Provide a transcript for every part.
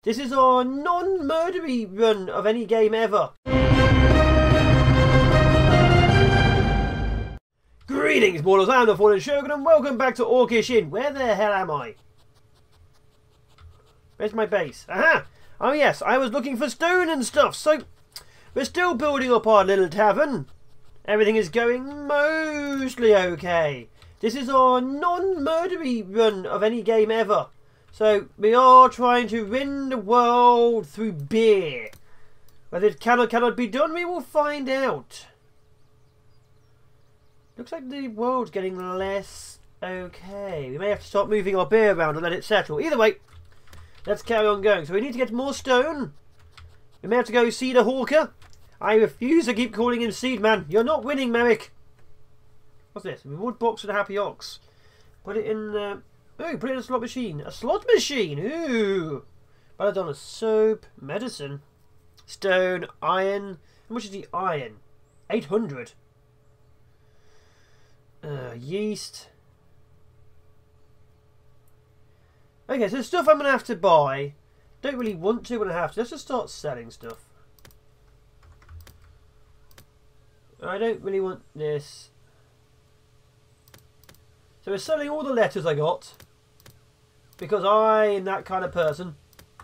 This is our non-murdery run of any game ever. Greetings, mortals, I am the FallenShogun and welcome back to Orcish Inn. Where the hell am I? Where's my base? Aha! Oh yes, I was looking for stone and stuff, so we're still building up our little tavern. Everything is going mostly okay. This is our non-murdery run of any game ever. So we are trying to win the world through beer. Whether it can or cannot be done, we will find out. Looks like the world's getting less okay. We may have to start moving our beer around and let it settle. Either way, let's carry on going. So we need to get more stone. We may have to go see the hawker. I refuse to keep calling him Seed Man. You're not winning, Merrick. What's this? A wood box and a happy ox. Put it in... Oh, put it in a slot machine. A slot machine! Ooh! Belladonna soap. Medicine. Stone. Iron. How much is the iron? 800. Yeast. Okay, so stuff I'm going to have to buy. Don't really want to, but I have to. Let's just start selling stuff. I don't really want this. So we're selling all the letters I got. Because I am that kind of person.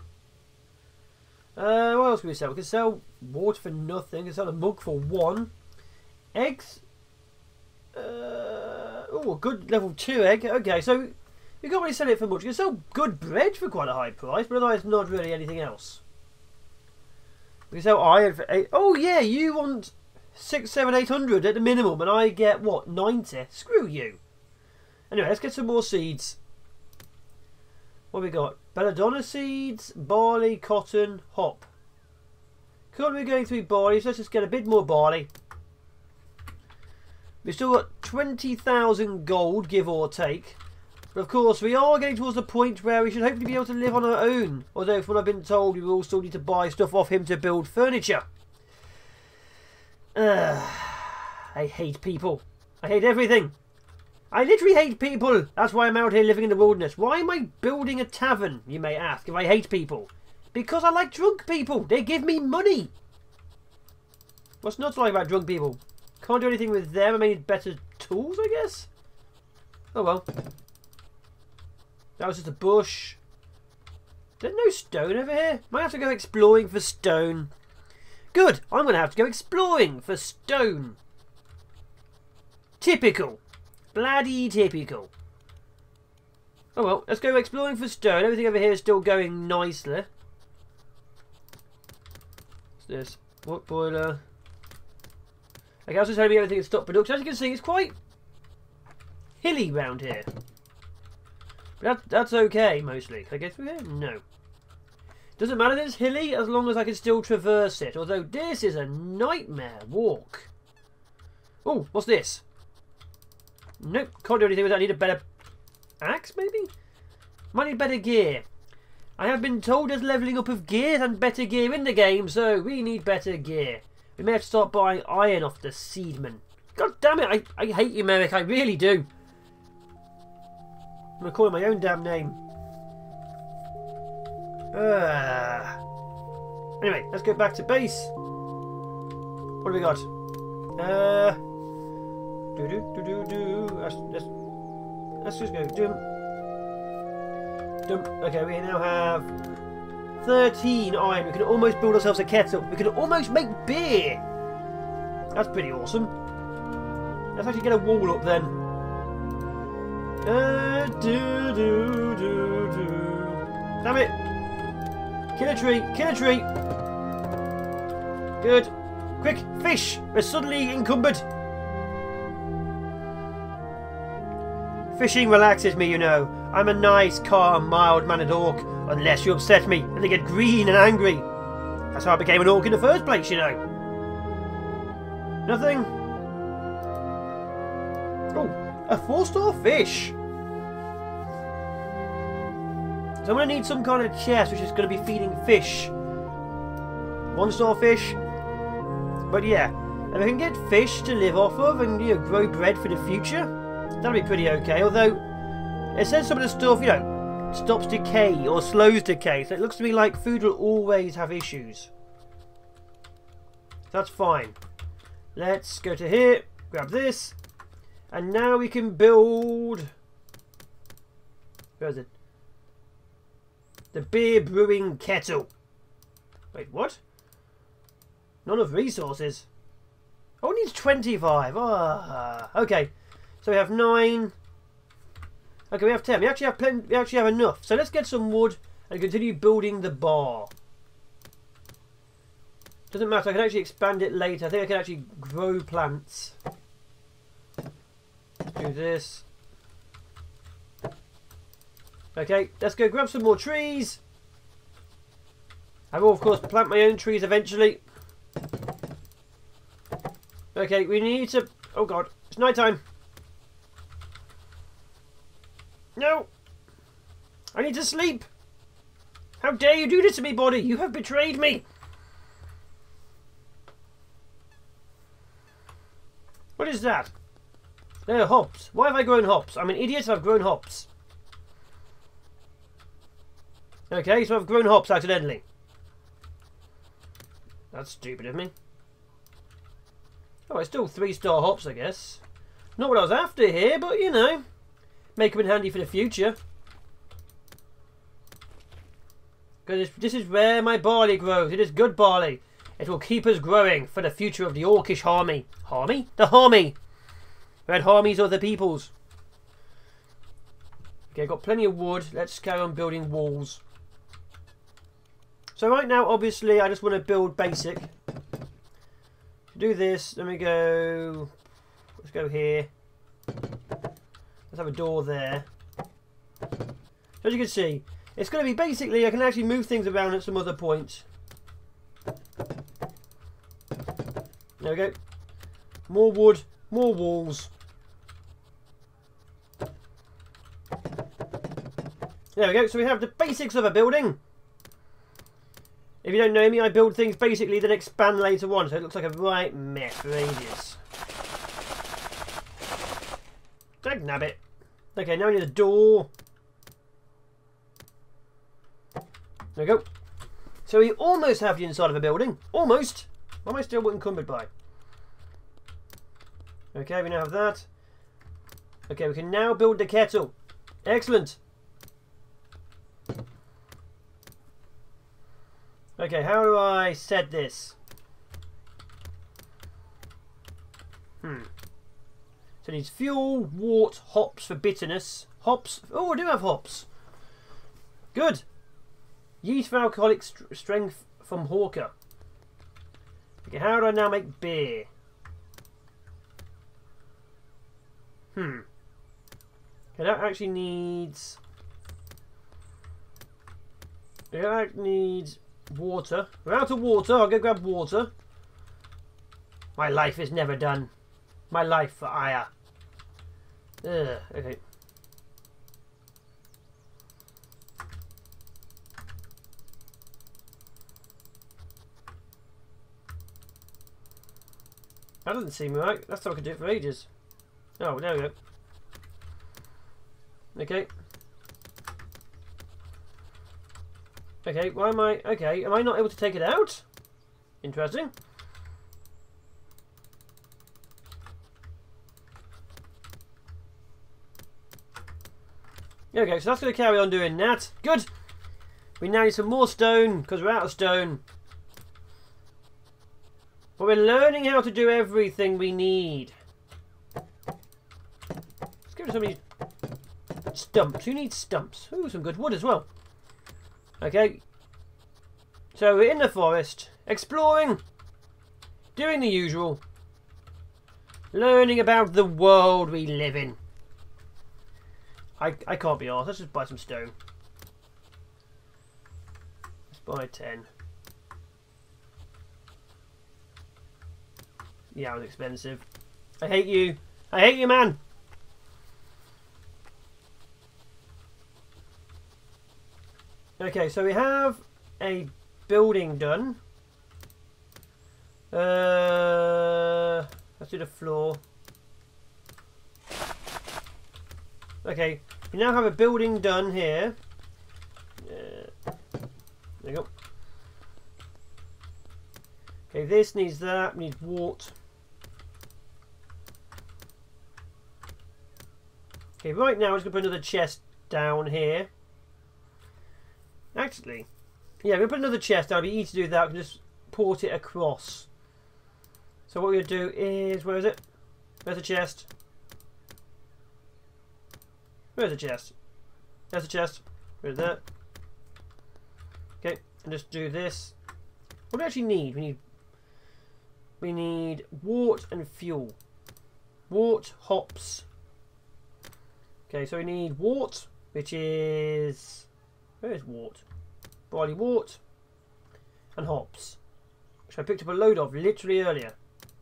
What else can we sell? We can sell water for nothing. We can sell a mug for 1. Eggs. Oh, a good level 2 egg. Okay, so you can't really sell it for much. You can sell good bread for quite a high price, but otherwise not really anything else. We can sell iron for 8. Oh yeah, you want 6, 7, 800 at the minimum, and I get what, 90? Screw you. Anyway, let's get some more seeds. What have we got? Belladonna seeds, barley, cotton, hop. Currently we're going through barley, so let's just get a bit more barley. We've still got 20,000 gold, give or take. But of course, we are getting towards the point where we should hopefully be able to live on our own. Although, from what I've been told, we will still need to buy stuff off him to build furniture. I hate people. I hate everything. I literally hate people. That's why I'm out here living in the wilderness. Why am I building a tavern, you may ask, if I hate people? Because I like drunk people. They give me money. What's not to like about drunk people? Can't do anything with them. I may need better tools, I guess. Oh well. That was just a bush. There's no stone over here. Might have to go exploring for stone. Good. I'm going to have to go exploring for stone. Typical. Bloody typical. Oh well, let's go exploring for stone. Everything over here is still going nicely. What's this? What boiler? Okay, I was just hoping everything had stopped production. As you can see, it's quite hilly round here. But that's okay, mostly. Can I get through here? No. Doesn't matter that it's hilly as long as I can still traverse it. Although this is a nightmare walk. Oh, what's this? Nope, can't do anything with that. I need a better axe, maybe? Might need better gear. I have been told there's levelling up of gear and better gear in the game, so we need better gear. We may have to start buying iron off the seedman. God damn it, I hate you, Merrick, I really do. I'm going to call it my own damn name. Anyway, let's go back to base. What have we got? Let's just go. Dump. Okay, we now have 13 iron. We can almost build ourselves a kettle. We can almost make beer. That's pretty awesome. Let's actually get a wall up then. Damn it! Kill a tree! Kill a tree! Good. Quick, fish! We're suddenly encumbered. Fishing relaxes me, you know. I'm a nice, calm, mild-mannered orc. Unless you upset me, and they get green and angry. That's how I became an orc in the first place, you know. Nothing. Oh, a 4-star fish. So I'm going to need some kind of chest which is going to be feeding fish. 1-star fish. But yeah, if I can get fish to live off of and, you know, grow bread for the future, that'll be pretty okay. Although, it says some of the stuff, you know, stops decay or slows decay. So it looks to me like food will always have issues. That's fine. Let's go to here, grab this, and now we can build... Where is it? The beer brewing kettle. Wait, what? None of resources. Oh, it needs 25. Ah, okay. So we have 9. Okay, we have 10. We actually have plenty. We actually have enough. So let's get some wood and continue building the bar. Doesn't matter. I can actually expand it later. I think I can actually grow plants. Let's do this. Okay, let's go grab some more trees. I will, of course, plant my own trees eventually. Okay, we need to... Oh, God. It's night time. No. I need to sleep. How dare you do this to me, body? You have betrayed me. What is that? They're hops. Why have I grown hops? I'm an idiot. I've grown hops. Okay, so I've grown hops accidentally. That's stupid of me. Oh, it's still 3-star hops, I guess. Not what I was after here, but you know, make them handy for the future. Because this is where my barley grows. It is good barley. It will keep us growing for the future of the Orcish army. Army? The army. Red armies are the peoples. Okay, got plenty of wood. Let's carry on building walls. So right now, obviously, I just want to build basic. Do this. Then we go. Let's go here. Let's have a door there. So as you can see, it's going to be basically, I can actually move things around at some other points. There we go. More wood, more walls. There we go. So we have the basics of a building. If you don't know me, I build things basically that expand later on, so it looks like a right mess for ages. Dag nabbit. Okay, now we need a door. There we go. So we almost have the inside of a building. Almost. What am I still encumbered by? Okay, we now have that. Okay, we can now build the kettle. Excellent. Okay, how do I set this? So it needs fuel, wort, hops for bitterness. Hops. Oh, I do have hops. Good. Yeast for alcoholic strength from Hawker. Okay, how do I now make beer? Okay, that actually needs... That needs water. We're out of water. I'll go grab water. My life is never done. My life for ire. Okay. That doesn't seem right. That's how I could do it for ages. Oh, there we go. Okay. Okay, why am I... Okay, am I not able to take it out? Interesting. Okay, so that's going to carry on doing that. Good. We now need some more stone, because we're out of stone. But we're learning how to do everything we need. Let's go to some of these stumps. Who needs stumps? Ooh, some good wood as well. Okay. So we're in the forest, exploring, doing the usual, learning about the world we live in. I can't be arsed. Let's just buy some stone. Let's buy 10. Yeah, it was expensive. I hate you. I hate you, man. Okay, so we have a building done. Let's do the floor. Okay, we now have a building done here. There you go. Okay, this needs that. We need wart. Okay, right now I'm just going to put another chest down here. Actually, yeah, I'm going to put another chest down. It'll be easy to do that. I can just port it across. So what we're going to do is, where is it? Where's the chest? Where's the chest? There's the chest. Where's that? Okay, and just do this. What do we actually need? We need wart and fuel. Wart, hops. Okay, so we need wart, which is... Where is wart? Barley wart. And hops, which I picked up a load of literally earlier.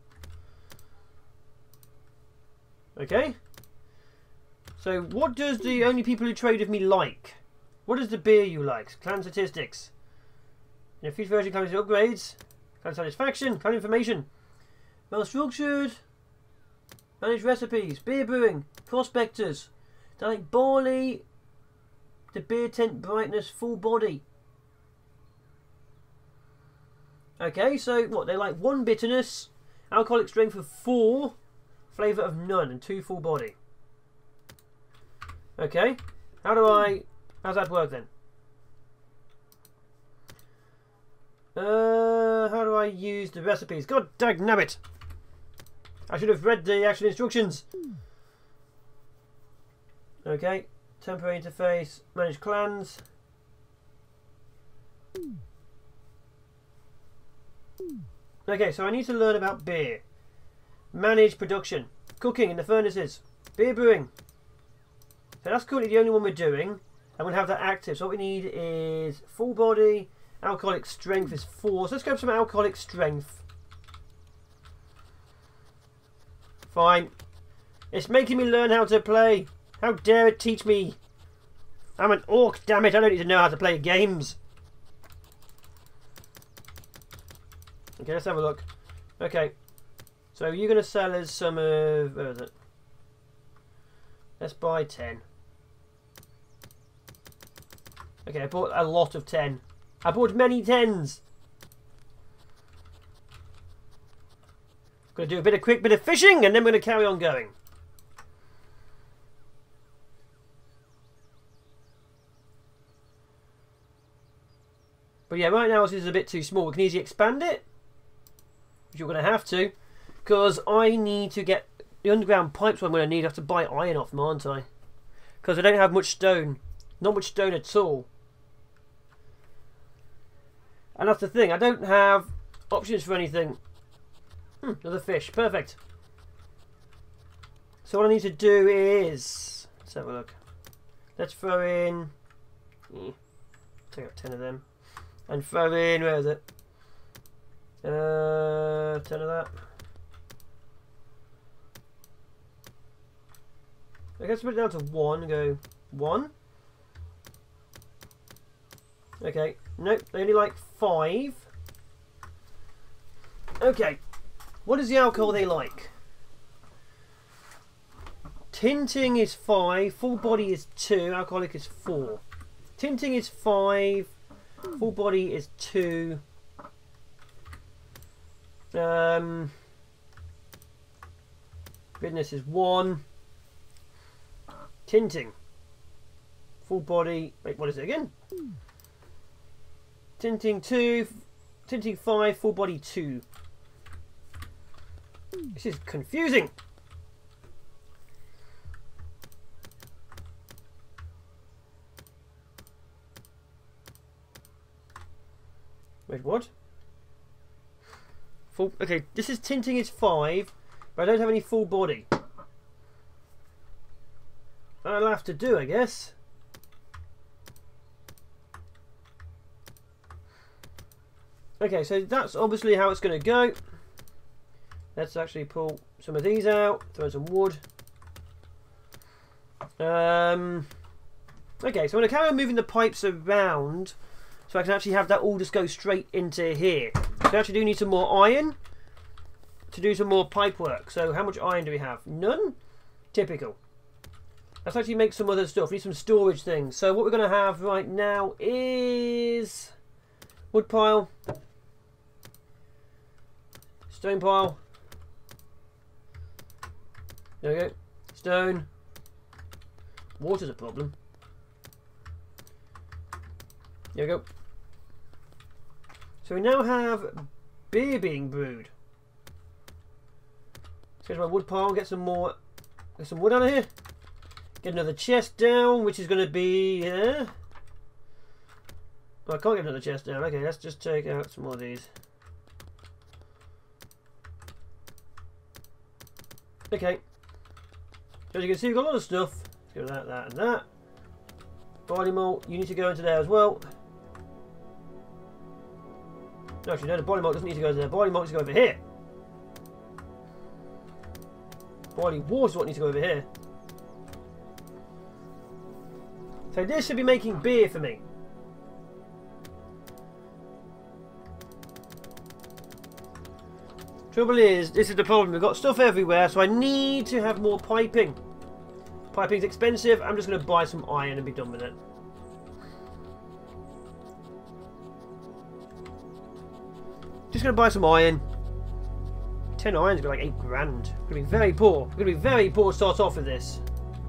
Okay. So what does the only people who trade with me like? What is the beer you like? Clan statistics. In a future version, clan upgrades. Clan satisfaction. Clan information. Well structured. Managed recipes. Beer brewing. Prospectors. They like barley. The beer tent brightness. Full body. Okay, so what? They like 1 bitterness. Alcoholic strength of 4. Flavour of none. And 2 full body. Okay. How's that work then? How do I use the recipes? God dagnabbit! I should have read the actual instructions. Okay. Temporary interface. Manage clans. Okay, so I need to learn about beer. Manage production. Cooking in the furnaces. Beer brewing. So that's currently the only one we're doing. And we'll have that active. So what we need is full body. Alcoholic strength is 4. So let's go for some alcoholic strength. Fine. It's making me learn how to play. How dare it teach me? I'm an orc, damn it. I don't need to know how to play games. Okay, let's have a look. Okay. So you're going to sell us some of... Where is it? Let's buy 10. Okay, I bought a lot of 10. I bought many 10s. Going to do a quick bit of fishing and then we're going to carry on going. But yeah, right now this is a bit too small. We can easily expand it. Which you're going to have to. Because I need to get the underground pipes I'm going to need. I have to buy iron off them, aren't I? Because I don't have much stone. Not much stone at all. And that's the thing. I don't have options for anything. Another fish. Perfect. So what I need to do is... Let's have a look. Let's throw in... Take out 10 of them. And throw in... Where is it? 10 of that. I guess put it down to 1 and go 1. Okay. Nope. They only like 5. Okay. What is the alcohol they like? Tinting is 5. Full body is 2. Alcoholic is 4. Tinting is 5. Full body is 2. Bitterness is 1. Tinting. Full body. Wait, what is it again? Tinting 2. Tinting 5. Full body 2. This is confusing. Wait, what? Full. Okay, this is tinting is 5, but I don't have any full body. I'll have to do, I guess. Okay, so that's obviously how it's going to go. Let's actually pull some of these out, throw some wood. Okay, so I'm going to carry on moving the pipes around so I can actually have that all just go straight into here. So I actually do need some more iron to do some more pipe work. So how much iron do we have? None? Typical. Let's actually make some other stuff. We need some storage things. So what we're going to have right now is wood pile, stone pile. There we go. Stone. Water's a problem. There we go. So we now have beer being brewed. Let's go to my wood pile and get some more. Get some wood out of here. Get another chest down, which is going to be here. Oh, I can't get another chest down. Okay, let's just take out some more of these. Okay. So as you can see, we've got a lot of stuff. Let's go to that, that, and that. Barley malt, you need to go into there as well. No, actually, no, the barley malt doesn't need to go into there. Barley malt needs to go over here. Barley water is what needs to go over here. So this should be making beer for me. Trouble is, this is the problem. We've got stuff everywhere, so I need to have more piping. Piping's expensive. I'm just going to buy some iron and be done with it. Just going to buy some iron. 10 iron's got like 8 grand. Going to be very poor. Going to be very poor to start off with this.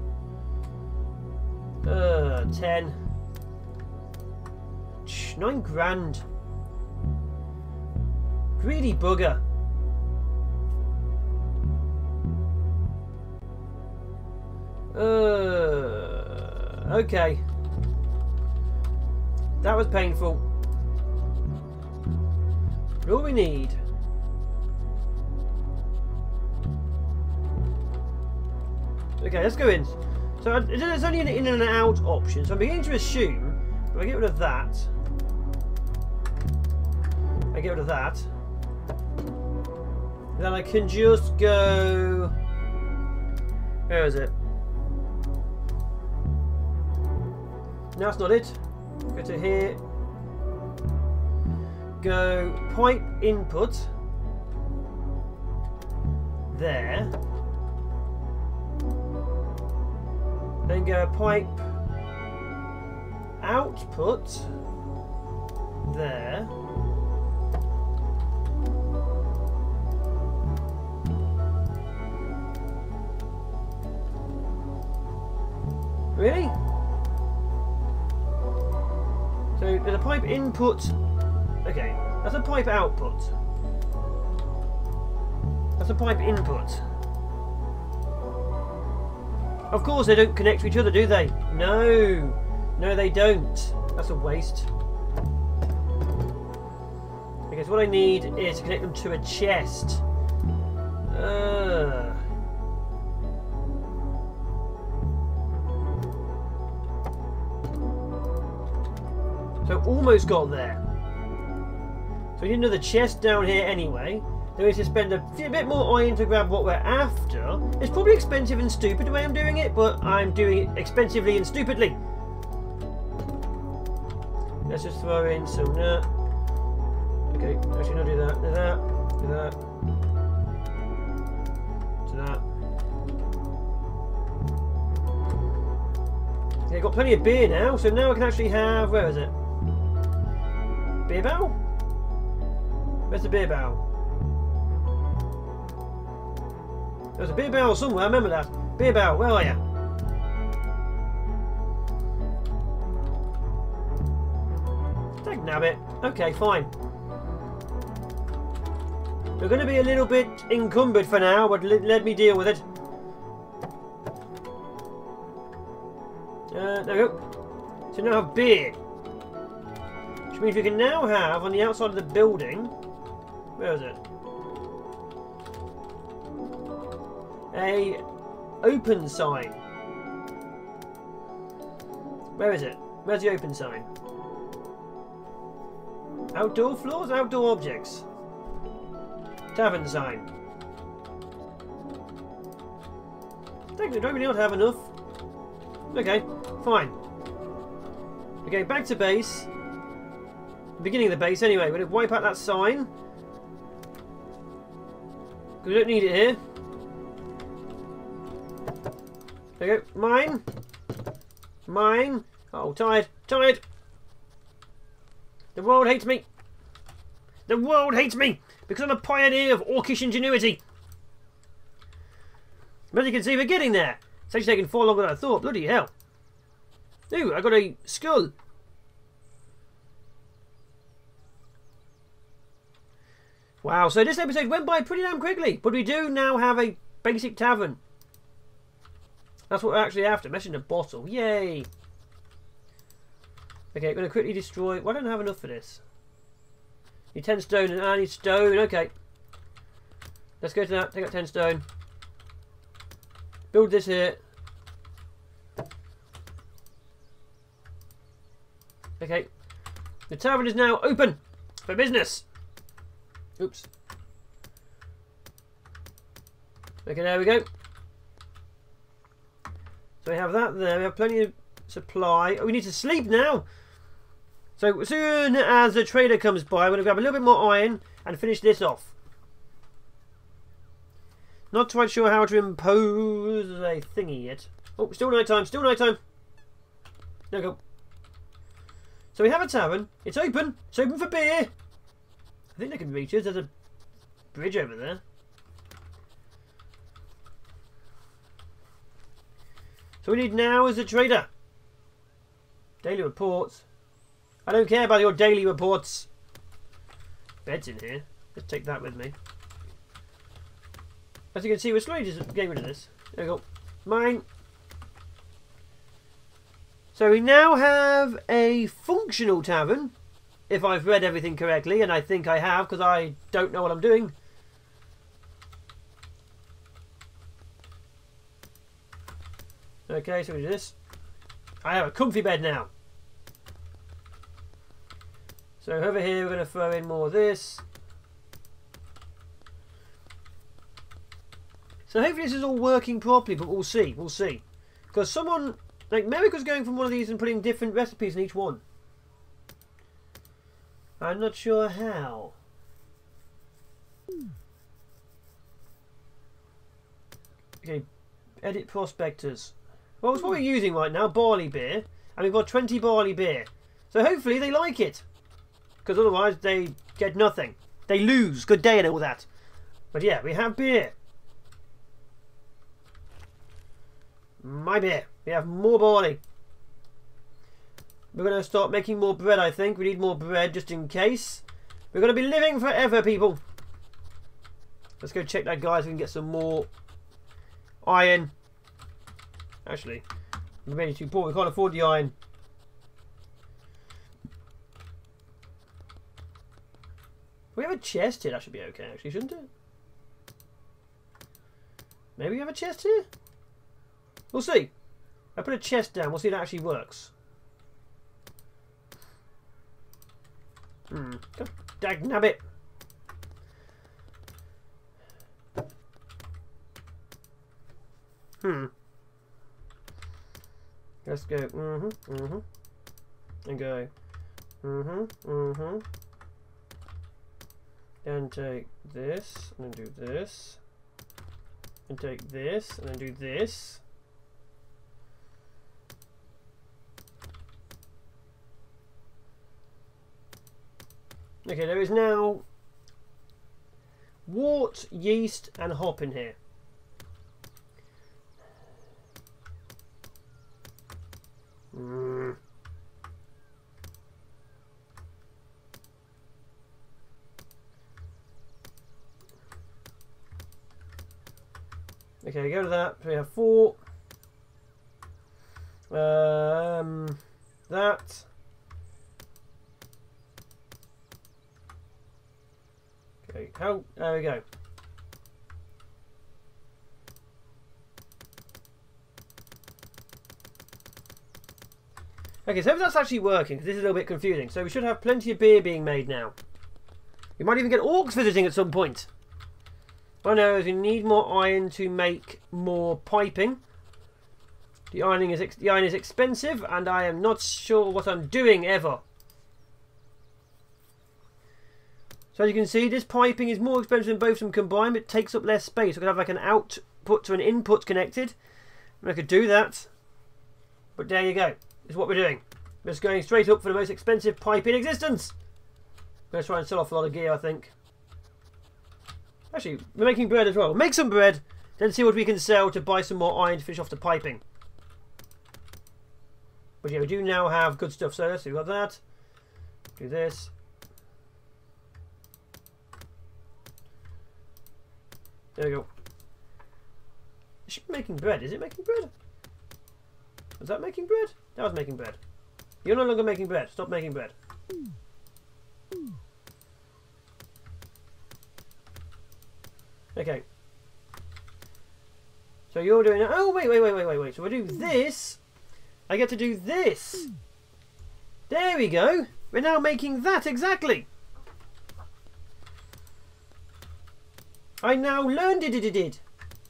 10. 9 grand. Greedy bugger. Okay. That was painful. But all we need. Okay, let's go in. So there's only an in and out option, so I'm beginning to assume if I get rid of that, then I can just go. Where is it? No, that's not it. Go to here. Go pipe input. There. Then go pipe output there. Really? So there's a pipe input. Okay, that's a pipe output. That's a pipe input. Of course they don't connect to each other, do they? No. No, they don't. That's a waste. Okay, so what I need is to connect them to a chest. So almost got there. So we need another chest down here anyway. Then we need to spend a bit more iron to grab what we're after. It's probably expensive and stupid the way I'm doing it, but I'm doing it expensively and stupidly. Let's just throw in some that. Okay, actually not do that. Do that. Do that. Do that. Okay, got plenty of beer now, so now I can actually have. Where is it? Beer barrel? Where's the beer barrel? There's a beer barrel somewhere, I remember that. Beer barrel, where are you? Dag nabbit. Okay, fine. We're going to be a little bit encumbered for now, but let me deal with it. There we go. So now I have beer. Which means we can now have, on the outside of the building... Where is it? A open sign. Where is it? Where's the open sign? Outdoor floors? Outdoor objects. Tavern sign. Technically, don't really not have enough. Okay, fine. We're going back to base. Beginning of the base anyway. We're going to wipe out that sign. Because we don't need it here. There you go. Mine. Mine. Oh, tired. Tired. The world hates me. The world hates me because I'm a pioneer of orcish ingenuity. But as you can see, we're getting there. It's actually taken far longer than I thought. Bloody hell. Ooh, I got a skull. Wow, so this episode went by pretty damn quickly. But we do now have a basic tavern. That's what we're actually after. Meshing a bottle. Yay. Okay, I'm going to quickly destroy... Well, I don't have enough for this. Need 10 stone and I need stone. Okay. Let's go to that. Take out 10 stone. Build this here. Okay. The tavern is now open for business. Oops. Okay, there we go. So we have that there. We have plenty of supply. Oh, we need to sleep now. So as soon as the trader comes by, I'm going to grab a little bit more iron and finish this off. Not quite sure how to impose a thingy yet. Oh, still night time. Still night time. There we go. So we have a tavern. It's open. It's open for beer. I think they can reach us. There's a bridge over there. So we need now is a trader. Daily reports. I don't care about your daily reports. Bed's in here. Let's take that with me. As you can see, we're slowly just getting rid of this. There we go. Mine. So we now have a functional tavern. If I've read everything correctly, and I think I have, because I don't know what I'm doing. Okay, so we do this. I have a comfy bed now. So over here we're going to throw in more of this. So hopefully this is all working properly, but we'll see. We'll see. Because someone, like Merrick, going from one of these and putting different recipes in each one. I'm not sure how. Okay, edit prospectors. Well, it's what we're using right now, barley beer. And we've got 20 barley beer. So hopefully they like it. Because otherwise they get nothing. They lose. Good day and all that. But yeah, we have beer. My beer. We have more barley. We're going to start making more bread, I think. We need more bread just in case. We're going to be living forever, people. Let's go check that, guys. We can get some more iron. Actually, we're really too poor. We can't afford the iron. We have a chest here. That should be okay, actually, shouldn't it? Maybe we have a chest here? We'll see. I put a chest down. We'll see if that actually works. God dagnabbit. Let's go. And go. And take this, and then do this. And take this, and then do this. Okay, there is now wort, yeast, and hop in here. Okay, go to that. We have 4. That. Okay, how? There we go. Okay, so that's actually working, because this is a little bit confusing. So we should have plenty of beer being made now. We might even get orcs visiting at some point. What I know is we need more iron to make more piping. The iron is expensive, and I am not sure what I'm doing ever. So as you can see, this piping is more expensive than both of them combined, but it takes up less space. We can have like an output to an input connected, I could do that. But there you go. Is what we're doing. We're just going straight up for the most expensive pipe in existence. I'm going to try and sell off a lot of gear, I think. Actually, we're making bread as well. We'll make some bread, then see what we can sell to buy some more iron to finish off the piping. But yeah, we do now have good stuff. So we've got that. Do this. There we go. It should be making bread. Is it making bread? Was that making bread? That was making bread. You're no longer making bread. Stop making bread. Okay. So you're doing... Oh, wait. So we do this. I get to do this. There we go. We're now making that exactly. I now learned it. This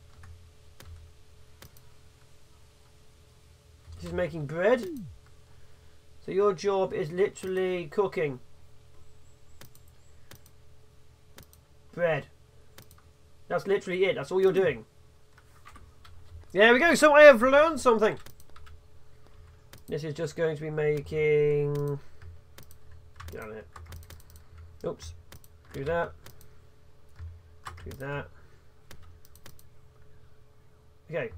is making bread. So your job is literally cooking bread. That's literally it. That's all you're doing. There we go. So I have learned something. This is just going to be making... Get out of here. Oops. Do that. Do that. Okay.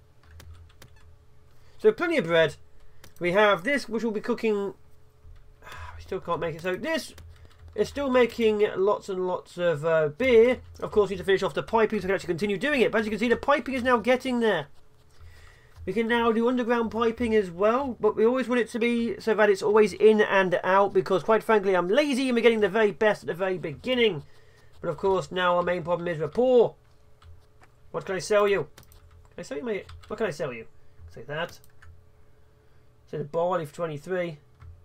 So plenty of bread. We have this, which will be cooking... We still can't make it. So this is still making lots and lots of beer. Of course, we need to finish off the piping so we can actually continue doing it. But as you can see, the piping is now getting there. We can now do underground piping as well, but we always want it to be so that it's always in and out, because quite frankly I'm lazy and we're getting the very best at the very beginning. But of course now our main problem is we're poor. What can I sell you? Can I sell you my... What can I sell you? Say that. Say the barley for 23.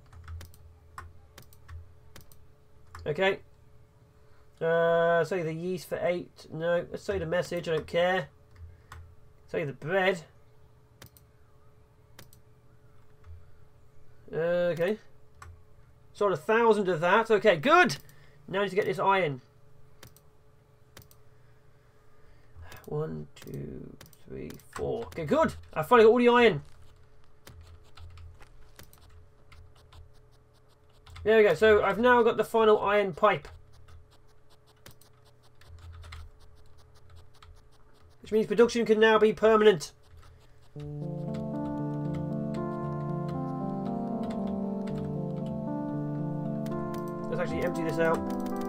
Okay. Say the yeast for 8. No, let's say the message, I don't care. Say the bread. Okay. Sold 1,000 of that. Okay, good. Now I need to get this iron. 1, 2, 3, 4. Okay, good. I finally got all the iron. There we go. So I've now got the final iron pipe, which means production can now be permanent. Let's actually empty this out.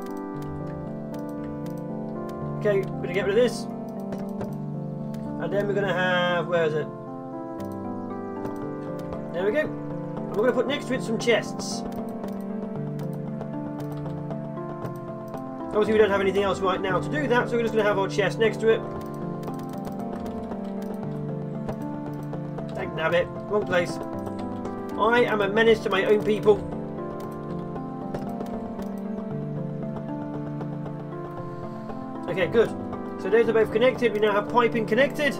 Okay, we're going to get rid of this. And then we're going to have... Where is it? There we go. And we're going to put next to it some chests. Obviously we don't have anything else right now to do that, so we're just going to have our chest next to it. Thank nabbit. Wrong place. I am a menace to my own people. Okay, good. So those are both connected. We now have piping connected.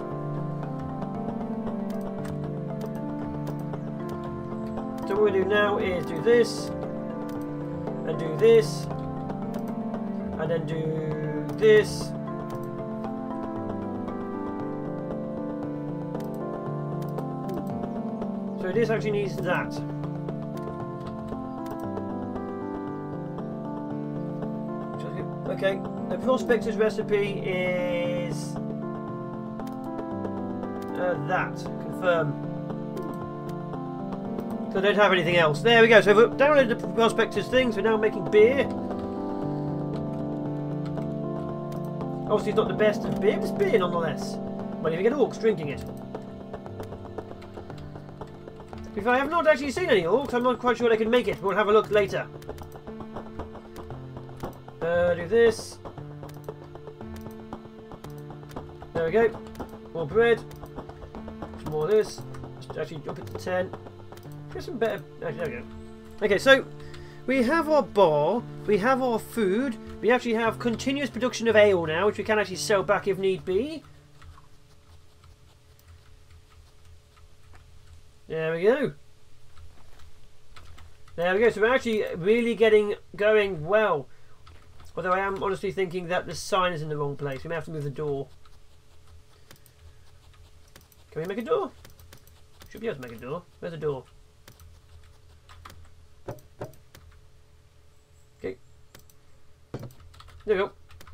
So what we do now is do this, and do this, and then do this. So this actually needs that. Okay. The prospector's recipe is that. Confirm. So I don't have anything else. There we go. So we've downloaded the prospector's things. We're now making beer. Obviously it's not the best of beer, but it's beer nonetheless. Well, if you get orcs drinking it. If I have not actually seen any orcs, I'm not quite sure they can make it. We'll have a look later. Do this. There we go. More bread. Some more of this. Just actually drop it to 10. Get some better... Actually, there we go. Okay, so we have our bar. We have our food. We actually have continuous production of ale now, which we can actually sell back if need be. There we go. There we go. So we're actually really going well. Although I am honestly thinking that the sign is in the wrong place. We may have to move the door. Can we make a door? Should be able to make a door. Where's the door? Okay. There we go.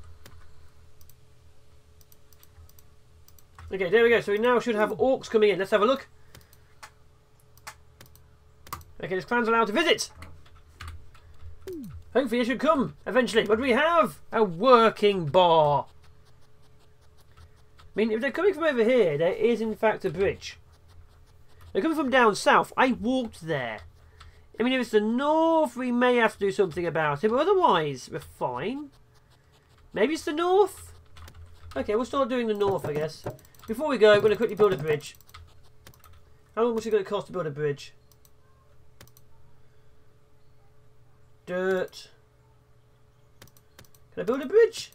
Okay, there we go. So we now should have orcs coming in. Let's have a look. Okay, this clan's allowed to visit. Hopefully it should come eventually. What do we have? A working bar. I mean, if they're coming from over here, there is in fact a bridge. They're coming from down south. I walked there. I mean, if it's the north, we may have to do something about it. But otherwise, we're fine. Maybe it's the north? Okay, we'll start doing the north, I guess. Before we go, we're going to quickly build a bridge. How much is it going to cost to build a bridge? Dirt. Can I build a bridge?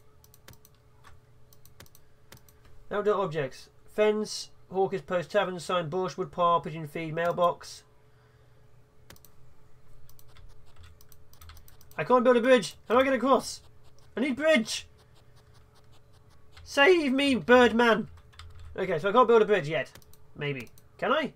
Outdoor objects. Fence, hawker's post, tavern, sign, bush, wood pile, pigeon feed, mailbox. I can't build a bridge. How do I get across? I need bridge. Save me, Birdman. Okay, so I can't build a bridge yet. Maybe. Can I?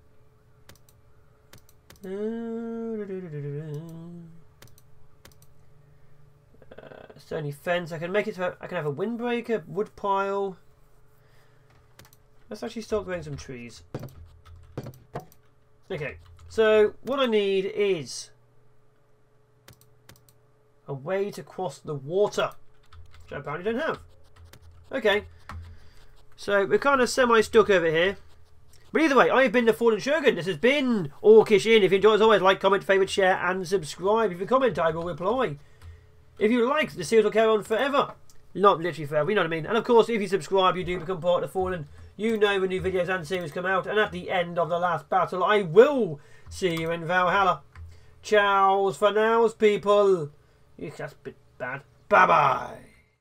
Stony fence. I can make it so I can have a windbreaker, wood pile. Let's actually start growing some trees. Okay, so what I need is a way to cross the water, which I apparently don't have. Okay, so we're kind of semi-stuck over here. But either way, I have been the FallenShogun. This has been Orcish Inn. If you enjoy, as always, like, comment, favourite, share, and subscribe. If you comment, I will reply. If you like, the series will carry on forever. Not literally forever, you know what I mean. And of course, if you subscribe, you do become part of the Fallen. You know when new videos and series come out. And at the end of the last battle, I will see you in Valhalla. Ciao for now, people. That's a bit bad. Bye-bye.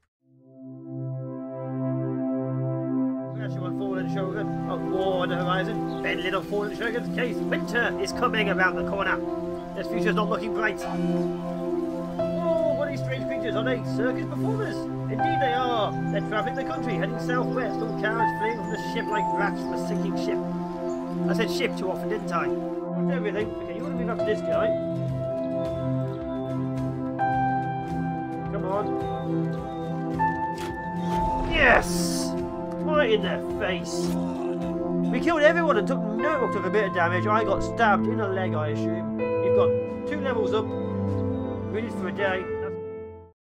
FallenShogun of War on the horizon. Ben little FallenShogun's case. Winter is coming around the corner. This future's not looking bright. Oh, what are these strange creatures? Are they circus performers? Indeed they are. They're travelling the country, heading southwest. All cowards fleeing from the ship like rats from a sinking ship. I said ship too often, didn't I? What's everything? Okay, you want to move up to this guy. Come on. Yes! Right in their face. We killed everyone and took a bit of damage. I got stabbed in the leg, I assume. You've got 2 levels up. We did for a day.